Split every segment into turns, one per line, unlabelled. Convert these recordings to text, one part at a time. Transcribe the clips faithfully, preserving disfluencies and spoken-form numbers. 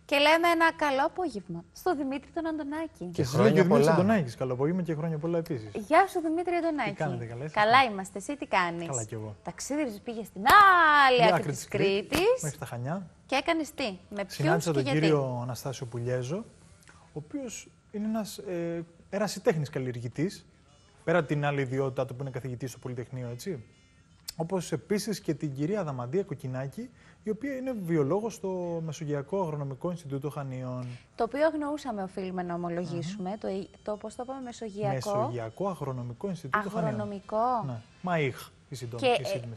Και λέμε ένα καλό απόγευμα στο Δημήτρη τον Αντωνάκη.
Και χρόνια πολλά. Αντωνάκης, καλό απόγευμα και χρόνια πολλά επίσης.
Γεια σου Δημήτρη Αντωνάκη.
Τι κάνετε, καλές?
Καλά είμαστε, εσύ τι κάνεις?
Καλά κι εγώ.
Ταξίδι πήγε στην άλλη άκρη της Κρήτης.
Μέχρι τα Χανιά.
Και έκανες τι, με ποιους
Συνάντησα
και
τον
γιατί?
κύριο Αναστάσιο Πουλιέζο, ο οποίος είναι ένας ε, ερασιτέχνης καλλιεργητής, πέρα την άλλη ιδιότητά του που είναι καθηγητής στο Πολυτεχνείο, έτσι. Όπως επίσης και την κυρία Αδαμαντία Κοκκινάκη, η οποία είναι βιολόγος στο Μεσογειακό Αγρονομικό Ινστιτούτο Χανίων.
Το οποίο αγνοούσαμε, οφείλουμε να ομολογήσουμε. Mm-hmm. Το, το πώς το είπαμε, Μεσογειακό.
Μεσογειακό Αγρονομικό Ινστιτούτο Χανίων.
Αγρονομικό.
Ναι. ΜΑΙΧ, η συντόμηση.
Και, ε,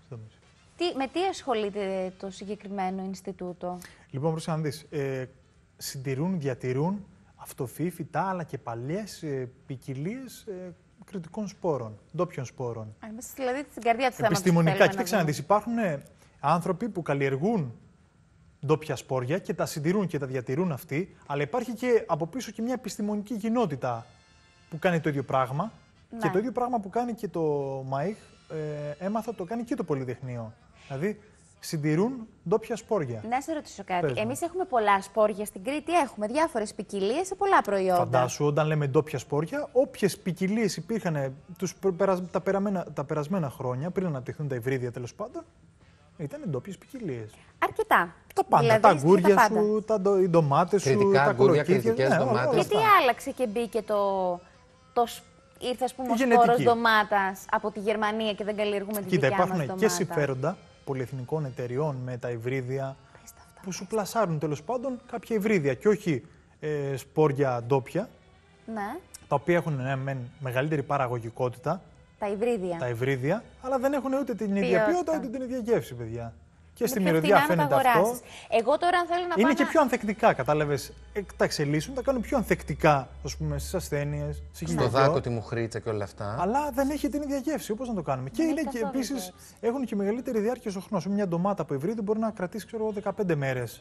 τι, με τι ασχολείται το συγκεκριμένο Ινστιτούτο?
Λοιπόν, πρόσεχε να δεις. Ε, συντηρούν, διατηρούν αυτοφυή φυτά, αλλά και παλιές ε, ποικιλίες ε, κρητικών σπόρων, ντόπιων σπόρων.
Είμαστε δηλαδή στην καρδιά του θέματος.
Επιστημονικά, κοίταξε να δεις, υπάρχουν ε, άνθρωποι που καλλιεργούν ντόπια σπόρια και τα συντηρούν και τα διατηρούν αυτοί, αλλά υπάρχει και από πίσω και μια επιστημονική κοινότητα που κάνει το ίδιο πράγμα. Ναι. Και το ίδιο πράγμα που κάνει και το ΜΑΙΧ, ε, έμαθα το κάνει και το Πολυτεχνείο. Δηλαδή, συντηρούν ντόπια σπόρια.
Να σε ρωτήσω κάτι. Εμείς έχουμε πολλά σπόρια στην Κρήτη, έχουμε διάφορες ποικιλίες σε πολλά προϊόντα.
Φαντάσου, όταν λέμε ντόπια σπόρια, όποιες ποικιλίες υπήρχαν τους, τα, περαμένα, τα περασμένα χρόνια, πριν αναπτυχθούν τα υβρίδια τέλος πάντων, ήταν ντόπιες ποικιλίες.
Αρκετά.
Τα πάντα. Δηλαδή, τα αγκούρια τα σου, τα, οι ντομάτες σου,
κριτικά,
τα κολοκύθια.
Ναι, ντομάτες.
Και τι άλλαξε και μπήκε το. το ήρθε, ας πούμε, ο σπόρος ντομάτας από τη Γερμανία και δεν καλλιεργούμε τη δικιά μας ντομάτα.
Υπάρχουν και συμφέροντα πολυεθνικών εταιριών με τα υβρίδια που σου πλασάρουν τέλος πάντων κάποια υβρίδια και όχι ε, σπόρια ντόπια, ναι. Τα οποία έχουν ναι, με μεγαλύτερη παραγωγικότητα.
Τα υβρίδια.
Τα υβρίδια, αλλά δεν έχουν ούτε την ίδια ποιότητα ούτε την ίδια γεύση, παιδιά. Και
με
στη μυρωδιά φαίνεται αυτό.
Εγώ τώρα, αν θέλω να
είναι
πάω
και
να...
πιο ανθεκτικά, κατάλαβες. Ε, τα εξελίσσουν, τα κάνουν πιο ανθεκτικά, ας πούμε, στις ασθένειες,
στο δάκο, τη μουχρίτσα και όλα αυτά.
Αλλά δεν έχει την ίδια γεύση, όπως να το κάνουμε. Δεν και είναι και επίσης έχουν και μεγαλύτερη διάρκεια στο χρόνο. Μια ντομάτα από υβρίδι μπορεί να κρατήσει, ξέρω, δεκαπέντε μέρες.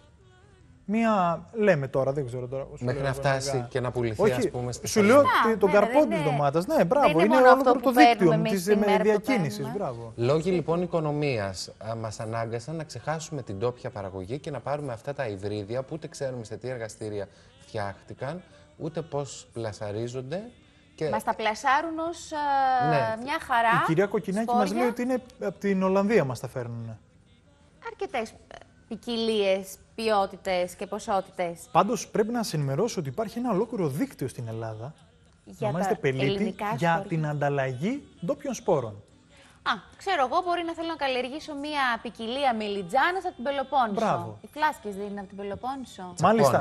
Μία, λέμε τώρα, δεν ξέρω τώρα.
Μέχρι να φτάσει και να πουληθεί, ας πούμε.
Σου λέω τον καρπό της ντομάτας. Ναι, μπράβο, είναι όλο το δίκτυο της διακίνησης.
Λόγοι λοιπόν οικονομίας μας ανάγκασαν να ξεχάσουμε την ντόπια παραγωγή και να πάρουμε αυτά τα υβρίδια που ούτε ξέρουμε σε τι εργαστήρια φτιάχτηκαν, ούτε πώς πλασαρίζονται.
Και... Μας τα πλασάρουν ως ναι. μια χαρά.
Η κυρία Κοκκινάκη μας λέει ότι είναι από την Ολλανδία μας τα φέρνουν.
Αρκετές ποικιλίες, ποιότητες και ποσότητες.
Πάντως πρέπει να σε ενημερώσω ότι υπάρχει ένα ολόκληρο δίκτυο στην Ελλάδα, ονομάζεται Πελίτη, για την ανταλλαγή ντόπιων σπόρων.
Α, ξέρω εγώ, μπορεί να θέλω να καλλιεργήσω μία ποικιλία μιλιτζάνας από την Πελοπόννησο.
Μπράβο.
Οι φλάσκες δεν είναι από την Πελοπόννησο.
Μάλιστα.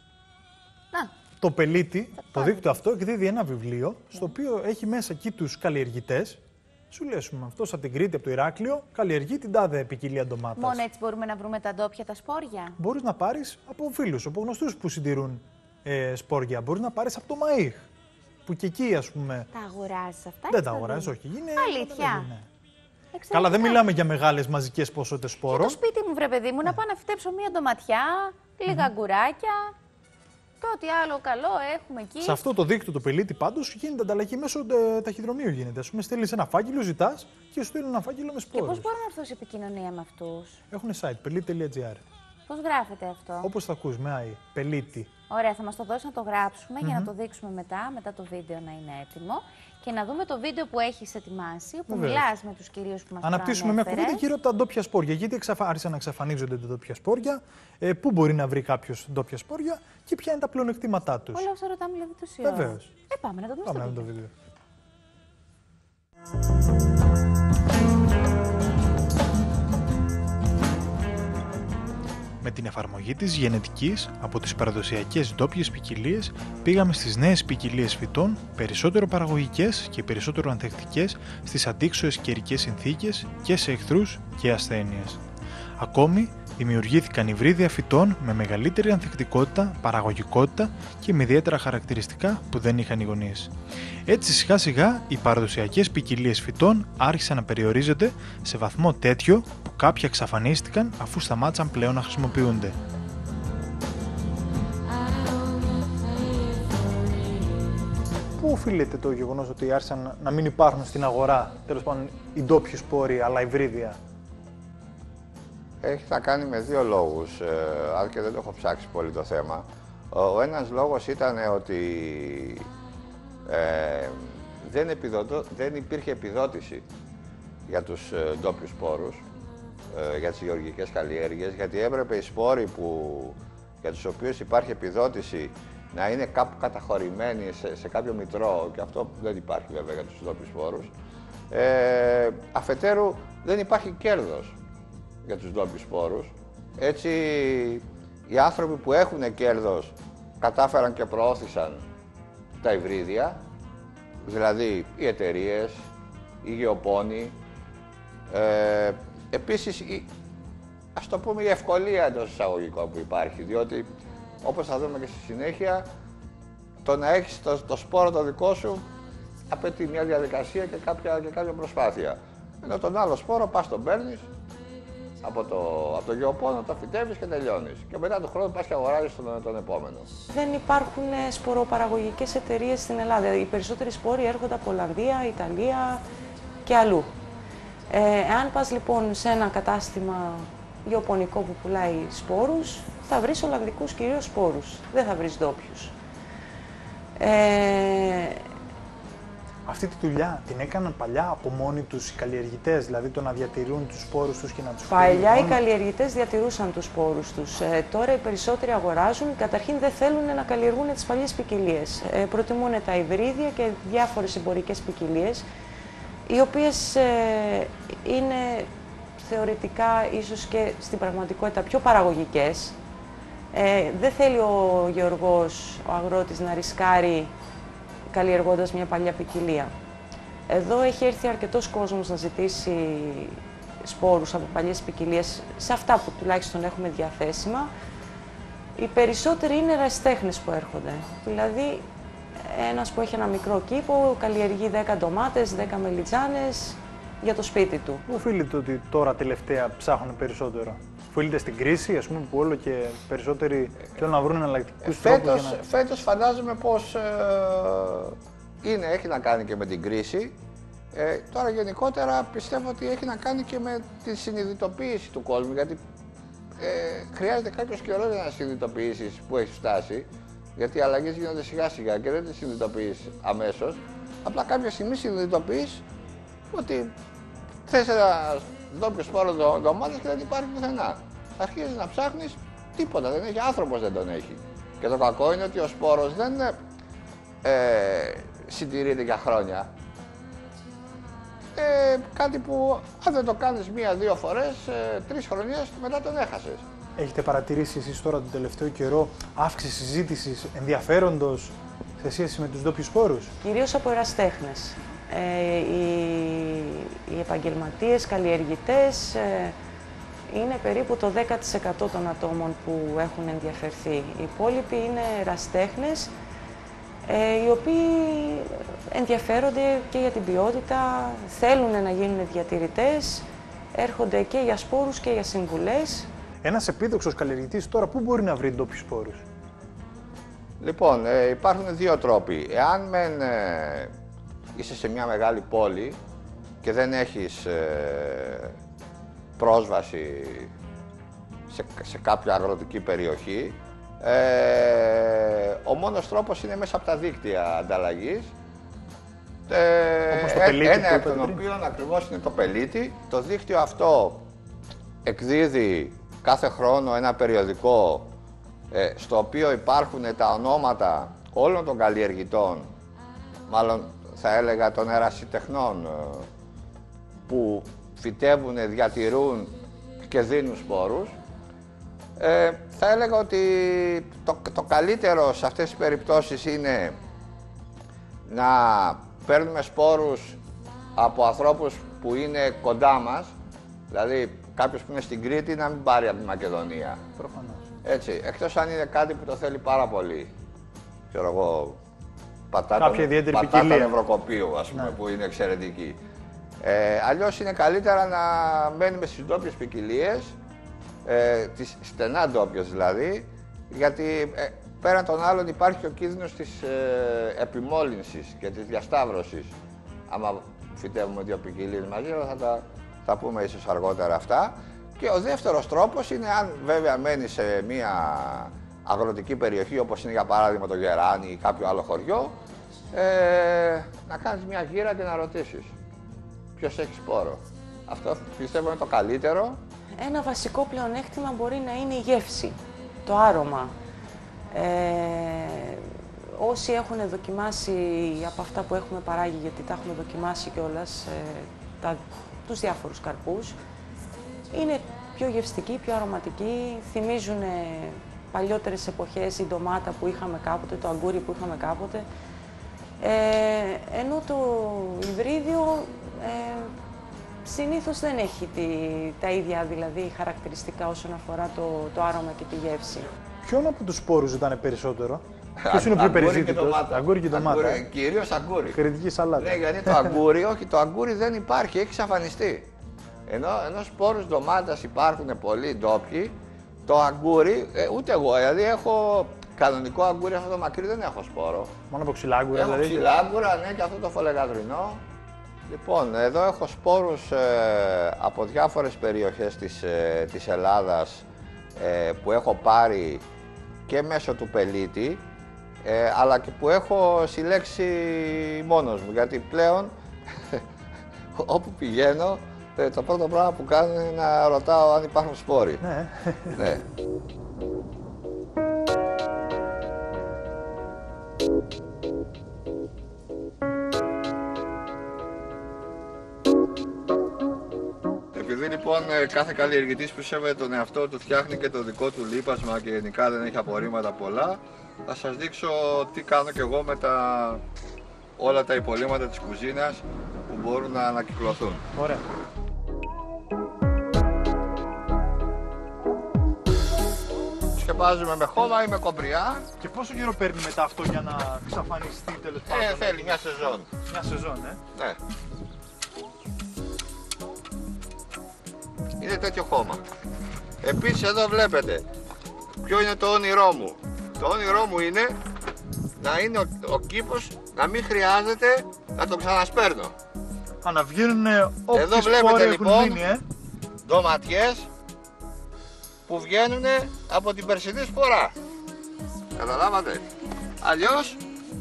Να.
Το Πελίτη, το δίκτυο αυτό, εκδίδει ένα βιβλίο, στο οποίο έχει μέσα εκεί τους καλλιεργητές. Σου λέσουμε αυτός από την Κρήτη, από το Ηράκλειο, καλλιεργεί την τάδε ποικιλία ντομάτας.
Μόνο έτσι μπορούμε να βρούμε τα ντόπια τα σπόρια.
Μπορείς να πάρεις από φίλους, από γνωστούς που συντηρούν ε, σπόρια. Μπορείς να πάρεις από το ΜΑΙΧ, που και εκεί, ας πούμε.
Τα αγοράζεις αυτά?
Δεν τα αγοράζεις, όχι. Είναι,
αλήθεια.
Είναι. Καλά, δεν μιλάμε για μεγάλες μαζικές ποσότητες σπόρων.
Και το σπίτι μου, βρε παιδί μου, να πάω να φυτέψω μία ντοματιά, λίγα αγκουράκια. Το ό,τι άλλο καλό έχουμε εκεί.
Σε αυτό το δίκτυο το Πελίτη πάντως γίνεται ανταλλαγή μέσω ε, ταχυδρομείου. Γίνεται. Ας πούμε, στέλνεις ένα φάκελο, ζητάς και σου στέλνουν ένα φάκελο με σπόρους.
Και πώς μπορώ να έρθω σε επικοινωνία με αυτούς?
Έχουν site, πελίτη τελεία τζι άρ.
Πώς γράφεται αυτό?
Όπως θα ακούς, με άι, Πελίτη.
Ωραία, θα μας το δώσει να το γράψουμε mm-hmm. για να το δείξουμε μετά, μετά το βίντεο να είναι έτοιμο. Και να δούμε το βίντεο που έχεις ετοιμάσει, όπου μιλάς με τους κυρίους που μας
αναπτύσσουμε μια κουβέντα γύρω από τα ντόπια σπόρια. Γιατί εξαφα... άρχισαν να εξαφανίζονται τα ντόπια σπόρια, ε, πού μπορεί να βρει κάποιος ντόπια σπόρια και ποια είναι τα πλεονεκτήματά τους.
Όλα όσα ρωτάμε δηλαδή τόση ώρα.
Βεβαίως.
Ε, πάμε να το δούμε.
Πάμε στο βίντεο. Με την εφαρμογή της γενετικής από τις παραδοσιακές ντόπιες ποικιλίες πήγαμε στις νέες ποικιλίες φυτών, περισσότερο παραγωγικές και περισσότερο ανθεκτικές στις αντίξωες καιρικές συνθήκες και σε εχθρούς και ασθένειες. Ακόμη, δημιουργήθηκαν υβρίδια φυτών με μεγαλύτερη ανθεκτικότητα, παραγωγικότητα και με ιδιαίτερα χαρακτηριστικά που δεν είχαν οι γονείς. Έτσι σιγά σιγά οι παραδοσιακές ποικιλίες φυτών άρχισαν να περιορίζονται σε βαθμό τέτοιο που κάποια εξαφανίστηκαν αφού σταμάτησαν πλέον να χρησιμοποιούνται. Πού οφείλεται το γεγονός ότι άρχισαν να μην υπάρχουν στην αγορά, τέλος πάντων, οι ντόπιοι σπόροι αλλά υβρίδια?
έχει να κάνει με δύο λόγους, ε, αν και δεν το έχω ψάξει πολύ το θέμα. Ο, ο ένας λόγος ήταν ότι ε, δεν, επιδοτώ, δεν υπήρχε επιδότηση για τους ε, ντόπιους σπόρους, ε, για τις γεωργικές καλλιέργειες, γιατί έπρεπε οι σπόροι που, για τους οποίους υπάρχει επιδότηση να είναι κάπου καταχωρημένοι σε, σε κάποιο μητρό, και αυτό δεν υπάρχει βέβαια για τους ντόπιους σπόρους. Ε, αφετέρου, δεν υπάρχει κέρδος για τους ντόπιους σπόρους. Έτσι, οι άνθρωποι που έχουν κέρδος κατάφεραν και προώθησαν τα υβρίδια, δηλαδή οι εταιρείες, οι γεωπόνοι. Ε, επίσης, η, ας το πούμε, η ευκολία εντός εισαγωγικών που υπάρχει, διότι όπως θα δούμε και στη συνέχεια, το να έχεις το, το σπόρο το δικό σου απαιτεί μια διαδικασία και κάποια, και κάποια προσπάθεια. Ενώ τον άλλο σπόρο πας τον παίρνεις από το, από το γεωπόνο, το φυτεύεις και τελειώνεις. Και μετά τον χρόνο πας και αγοράζεις τον, τον επόμενο.
Δεν υπάρχουν σποροπαραγωγικές εταιρείες στην Ελλάδα. Οι περισσότεροι σπόροι έρχονται από Ολλανδία, Ιταλία και αλλού. Ε, εάν πας λοιπόν σε ένα κατάστημα γεωπονικό που πουλάει σπόρους, θα βρεις Ολλανδικούς κυρίως σπόρους. Δεν θα βρεις ντόπιους. Ε,
Αυτή τη δουλειά την έκαναν παλιά από μόνοι τους οι καλλιεργητές, δηλαδή το να διατηρούν τους σπόρους τους και να τους φέρουν.
Παλιά οι καλλιεργητές διατηρούσαν τους σπόρους τους. Ε, τώρα οι περισσότεροι αγοράζουν, καταρχήν δεν θέλουν να καλλιεργούν τις παλιές ποικιλίες. Ε, προτιμούν τα υβρίδια και διάφορες εμπορικές ποικιλίες, οι οποίες ε, είναι θεωρητικά ίσως και στην πραγματικότητα πιο παραγωγικές. Ε, δεν θέλει ο γεωργός, ο αγρότης, να ρισκάρει καλλιεργώντας μια παλιά ποικιλία. Εδώ έχει έρθει αρκετός κόσμος να ζητήσει σπόρους από παλιές ποικιλίες, σε αυτά που τουλάχιστον έχουμε διαθέσιμα. Οι περισσότεροι είναι ερασιτέχνες που έρχονται. Δηλαδή, ένας που έχει ένα μικρό κήπο, καλλιεργεί δέκα ντομάτες, δέκα μελιτζάνες για το σπίτι του.
Πού οφείλεται ότι τώρα τελευταία ψάχνουν περισσότερο? Οφείλεται στην κρίση, ας πούμε, που όλο και περισσότεροι θέλουν να βρουν εναλλακτικούς τρόπους για να...
Φέτος φαντάζομαι πως ε, είναι, έχει να κάνει και με την κρίση. Ε, τώρα γενικότερα πιστεύω ότι έχει να κάνει και με τη συνειδητοποίηση του κόσμου, γιατί ε, χρειάζεται κάποιος καιρός για να συνειδητοποιήσεις που έχει φτάσει, γιατί οι αλλαγές γίνονται σιγά σιγά και δεν τις συνειδητοποιείς αμέσως. Απλά κάποια στιγμή συνειδητοποιείς ότι θες ένα ντόπιο σπόρο ντομάτας και δεν υπάρχει πουθενά. Αρχίζεις να ψάχνεις, τίποτα δεν έχει, άνθρωπος δεν τον έχει. Και το κακό είναι ότι ο σπόρος δεν ε, συντηρείται για χρόνια. Ε, κάτι που αν δεν το κάνεις μία-δύο φορές, ε, τρεις χρονιές, μετά τον έχασες.
Έχετε παρατηρήσει εσείς τώρα τον τελευταίο καιρό αύξηση συζήτησης ενδιαφέροντος σε σχέση με τους ντόπιους σπόρους?
Κυρίως από ερασιτέχνες. Ε, οι, οι επαγγελματίες, καλλιεργητές, ε, είναι περίπου το δέκα τοις εκατό των ατόμων που έχουν ενδιαφερθεί. Οι υπόλοιποι είναι ερασιτέχνες, ε, οι οποίοι ενδιαφέρονται και για την ποιότητα, θέλουν να γίνουν διατηρητές, έρχονται και για σπόρους και για συμβουλές.
Ένας επίδοξος καλλιεργητής τώρα πού μπορεί να βρει ντόπιους σπόρους?
Λοιπόν, ε, υπάρχουν δύο τρόποι. Εάν μεν ε, είσαι σε μια μεγάλη πόλη και δεν έχεις ε, πρόσβαση σε, σε κάποια αγροτική περιοχή, ε, ο μόνος τρόπος είναι μέσα από τα δίκτυα ανταλλαγής. Ε,
Όπως το πελίτη
ένα
που
εκ των οποίων ακριβώς είναι το πελίτη. Το δίκτυο αυτό εκδίδει κάθε χρόνο ένα περιοδικό ε, στο οποίο υπάρχουν τα ονόματα όλων των καλλιεργητών, μάλλον θα έλεγα των ερασιτεχνών, ε, που φυτεύουν, διατηρούν και δίνουν σπόρους. Ε, θα έλεγα ότι το, το καλύτερο σε αυτές τις περιπτώσεις είναι να παίρνουμε σπόρους από ανθρώπους που είναι κοντά μας, δηλαδή κάποιος που είναι στην Κρήτη να μην πάρει από τη Μακεδονία.
Προφανώς.
Έτσι, εκτός αν είναι κάτι που το θέλει πάρα πολύ. Ξέρω εγώ, πατάτα,
κάποια ιδιαίτερη
πατάτα
ποικιλία
νευροκοπίου, ας πούμε,
ναι,
που είναι εξαιρετική. Ε, αλλιώς είναι καλύτερα να μένουμε στις ντόπιες ποικιλίες, ε, τις στενά ντόπιες δηλαδή, γιατί ε, πέραν των άλλων υπάρχει και ο κίνδυνος της ε, επιμόλυνσης και της διασταύρωσης. Άμα φυτεύουμε δύο ποικιλίες μαζί, θα τα θα πούμε ίσως αργότερα αυτά. Και ο δεύτερος τρόπος είναι, αν βέβαια μένει σε μια αγροτική περιοχή, όπως είναι για παράδειγμα το Γεράνι ή κάποιο άλλο χωριό, ε, να κάνεις μια γύρα και να ρωτήσεις ποιος έχει σπόρο. Αυτό πιστεύω είναι το καλύτερο.
Ένα βασικό πλεονέκτημα μπορεί να είναι η γεύση, το άρωμα. Ε, όσοι έχουν δοκιμάσει από αυτά που έχουμε παράγει, γιατί τα έχουμε δοκιμάσει κιόλας, ε, τα, τους διάφορους καρπούς, είναι πιο γευστικοί, πιο αρωματικοί, θυμίζουν παλιότερες εποχές, η ντομάτα που είχαμε κάποτε, το αγκούρι που είχαμε κάποτε. Ε, ενώ το υβρίδιο ε, συνήθως δεν έχει τη, τα ίδια δηλαδή χαρακτηριστικά όσον αφορά το, το άρωμα και τη γεύση.
Ποιον από τους σπόρους ζητάνε περισσότερο? Ποιος είναι ο πιο περιζήτητος? Αγκούρι και ντομάτα.
Αγκούρι, κυρίως αγκούρι.
Κριτική σαλάτα.
Ναι, γιατί το αγκούρι, όχι, το αγκούρι δεν υπάρχει, έχει εξαφανιστεί. Ενώ, ενώ σπόρους ντομάτας υπάρχουν πολλοί ντόπιοι, το αγκούρι, ε, ούτε εγώ, δηλαδή έχω κανονικό αγκούρι, αυτό το μακρύ δεν έχω σπόρο.
Μόνο από ξυλάγκουρα,
έχω
δηλαδή.
ξυλάγκουρα, ναι, και αυτό το φολεγαδρινό. Λοιπόν, εδώ έχω σπόρους ε, από διάφορες περιοχές της, ε, της Ελλάδας ε, που έχω πάρει και μέσω του πελίτη, ε, αλλά και που έχω συλλέξει μόνος μου, γιατί πλέον όπου πηγαίνω, το πρώτο πράγμα που κάνω είναι να ρωτάω αν υπάρχουν σπόροι.
Ναι.
Ναι. Επειδή λοιπόν κάθε καλλιεργητής που σέβεται τον εαυτό του φτιάχνει και το δικό του λίπασμα και γενικά δεν έχει απορρίμματα πολλά, θα σας δείξω τι κάνω και εγώ με τα όλα τα υπολείμματα της κουζίνας που μπορούν να ανακυκλωθούν.
Ωραία.
Σκεπάζουμε με χώμα ή με κομπριά.
Και πόσο καιρό παίρνει μετά αυτό για να εξαφανιστεί τέλος πάντων?
Ε, θέλει μια σεζόν.
Μια σεζόν, ε.
Ναι. Είναι τέτοιο χώμα. Επίσης εδώ βλέπετε ποιο είναι το όνειρό μου. Το όνειρό μου είναι να είναι ο, ο κήπος να μην χρειάζεται να τον ξανασπέρνω.
Α, να βγαίνουν όποιες
εδώ βλέπετε λοιπόν
μείνει, ε.
ντοματιές που βγαίνουν από την περσινή σπορά. Καταλάβατε. Αλλιώς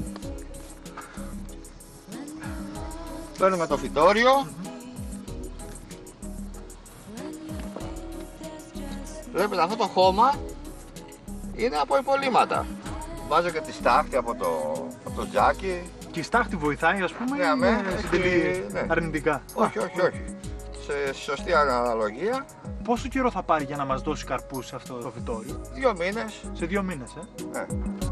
παίρνουμε το φυτόριο. Βλέπετε αυτό το χώμα είναι από υπολείμματα. Βάζω και τη στάχτη από το, από το τζάκι.
Και η στάχτη βοηθάει, ας πούμε,
ναι,
ή
ναι,
συντελεί
ναι.
αρνητικά?
Όχι, όχι, όχι. Σε σωστή αναλογία.
Πόσο καιρό θα πάρει για να μας δώσει καρπούς σε αυτό το φυτόριο?
Δύο μήνες.
Σε δύο μήνες, ε.
Ναι.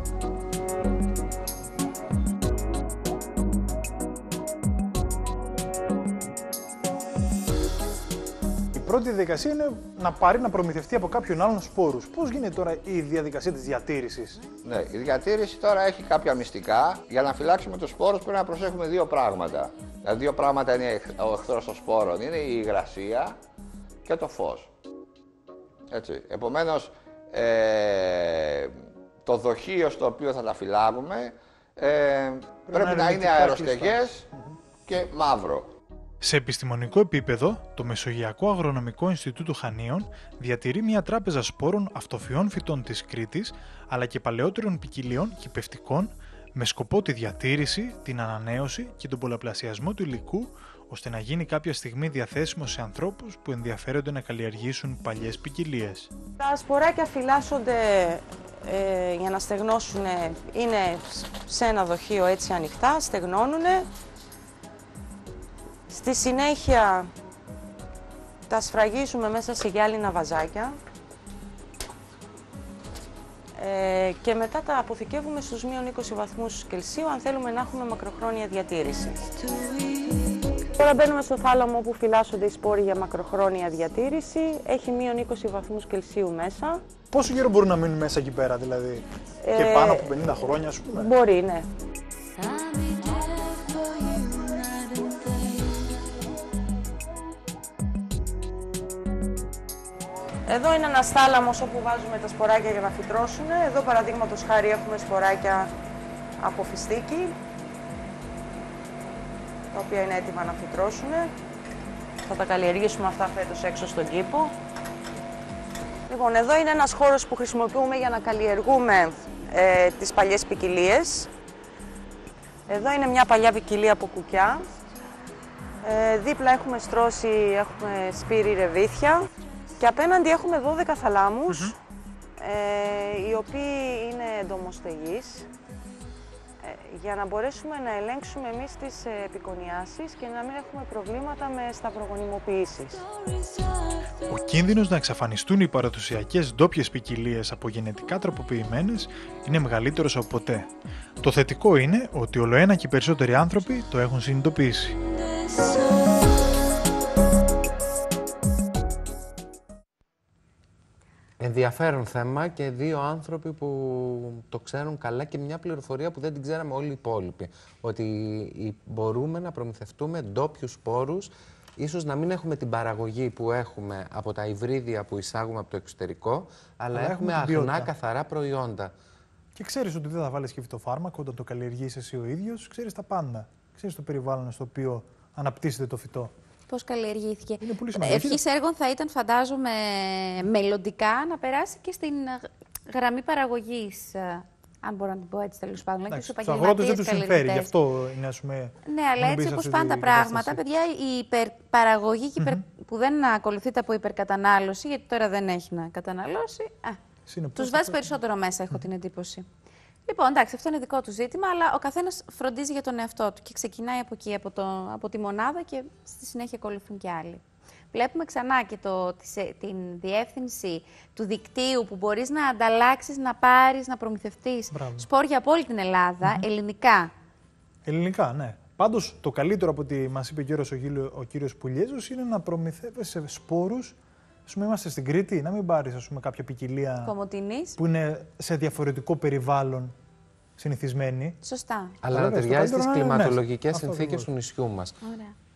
Η πρώτη διαδικασία είναι να πάρει να προμηθευτεί από κάποιον άλλον σπόρους. Πώς γίνεται τώρα η διαδικασία της διατήρησης?
Ναι, η διατήρηση τώρα έχει κάποια μυστικά. Για να φυλάξουμε τους σπόρους πρέπει να προσέχουμε δύο πράγματα. Δηλαδή δύο πράγματα είναι ο εχθρός των σπόρων. Είναι η υγρασία και το φως. Έτσι. Επομένως, ε, το δοχείο στο οποίο θα τα φυλάγουμε ε, πρέπει να, να είναι αεροστεγές mm-hmm. και μαύρο.
Σε επιστημονικό επίπεδο, το Μεσογειακό Αγρονομικό Ινστιτούτο Χανίων διατηρεί μια τράπεζα σπόρων αυτοφυών φυτών της Κρήτης, αλλά και παλαιότερων ποικιλίων κυπευτικών, με σκοπό τη διατήρηση, την ανανέωση και τον πολλαπλασιασμό του υλικού, ώστε να γίνει κάποια στιγμή διαθέσιμο σε ανθρώπους που ενδιαφέρονται να καλλιεργήσουν παλιές ποικιλίες.
Τα σποράκια φυλάσσονται ε, για να στεγνώσουν, είναι σε ένα δοχείο έτσι ανοιχτά, στεγνώνουν. Στη συνέχεια τα σφραγίζουμε μέσα σε γυάλινα βαζάκια ε, και μετά τα αποθηκεύουμε στους μείον είκοσι βαθμούς Κελσίου αν θέλουμε να έχουμε μακροχρόνια διατήρηση. Τώρα μπαίνουμε στο θάλαμο που φυλάσσονται οι σπόροι για μακροχρόνια διατήρηση. Έχει μείον είκοσι βαθμούς Κελσίου μέσα.
Πόσο καιρό μπορούν να μείνουν μέσα εκεί πέρα, δηλαδή, ε, και πάνω από πενήντα χρόνια, ας πούμε?
Μπορεί, ναι. Εδώ είναι ένας θάλαμος όπου βάζουμε τα σποράκια για να φυτρώσουν. Εδώ παραδείγματος χάρη έχουμε σποράκια από φιστίκι, τα οποία είναι έτοιμα να φυτρώσουν. Θα τα καλλιεργήσουμε αυτά φέτος έξω στον κήπο. Λοιπόν, εδώ είναι ένας χώρος που χρησιμοποιούμε για να καλλιεργούμε ε, τις παλιές ποικιλίες. Εδώ είναι μια παλιά ποικιλία από κουκιά. Ε, δίπλα έχουμε στρώσει, έχουμε σπύρι ρεβίθια και απέναντι έχουμε δώδεκα θαλάμους, mm-hmm. ε, οι οποίοι είναι εντομοστεγείς, ε, για να μπορέσουμε να ελέγξουμε εμείς τις ε, επικονιάσεις και να μην έχουμε προβλήματα με σταυρογονιμοποιήσεις.
Ο κίνδυνος να εξαφανιστούν οι παραδοσιακές ντόπιες ποικιλίες από γενετικά τροποποιημένες είναι μεγαλύτερος από ποτέ. Το θετικό είναι ότι ολοένα και οι περισσότεροι άνθρωποι το έχουν συνειδητοποιήσει.
Ενδιαφέρον θέμα και δύο άνθρωποι που το ξέρουν καλά και μια πληροφορία που δεν την ξέραμε όλοι οι υπόλοιποι. Ότι μπορούμε να προμηθευτούμε ντόπιους σπόρους, ίσως να μην έχουμε την παραγωγή που έχουμε από τα υβρίδια που εισάγουμε από το εξωτερικό, αλλά, αλλά έχουμε αγνά καθαρά προϊόντα.
Και ξέρεις ότι δεν θα βάλεις και φυτοφάρμακο όταν το καλλιεργείς εσύ ο ίδιος, ξέρεις τα πάντα. Ξέρεις το περιβάλλον στο οποίο αναπτύσσεται το φυτό.
Πώς καλλιεργήθηκε.
Ε,
Ευχής έργων θα ήταν, φαντάζομαι, μελλοντικά να περάσει και στην γραμμή παραγωγής. Αν μπορώ να την πω έτσι, τέλος πάντων.
Εντάξει, στους αγρότες δεν τους συμφέρει, γι' αυτό είναι, ας πούμε.
Ναι, αλλά έτσι όπως πάνε τα πράγματα, παιδιά, η υπερπαραγωγή mm-hmm. που δεν ακολουθείται από υπερκατανάλωση, γιατί τώρα δεν έχει να καταναλώσει, α, τους βάζει περισσότερο μέσα, έχω mm-hmm. την εντύπωση. Λοιπόν, εντάξει, αυτό είναι δικό του ζήτημα, αλλά ο καθένας φροντίζει για τον εαυτό του και ξεκινάει από εκεί, από, το, από τη μονάδα και στη συνέχεια ακολουθούν και άλλοι. Βλέπουμε ξανά και το, την διεύθυνση του δικτύου που μπορείς να ανταλλάξεις, να πάρεις, να προμηθευτείς σπόρια από όλη την Ελλάδα, mm-hmm. ελληνικά.
Ελληνικά, ναι. Πάντως, το καλύτερο από ό,τι μας είπε ο, ο κύριος Πουλιέζος είναι να προμηθεύεσαι σπόρους. Ας πούμε, είμαστε στην Κρήτη, να μην πάρεις ας πούμε, κάποια ποικιλία
Κομοτηνής.
Που είναι σε διαφορετικό περιβάλλον συνηθισμένη.
Σωστά.
Αλλά να ταιριάζει στις κλιματολογικές συνθήκες του νησιού μας.
Ωραία.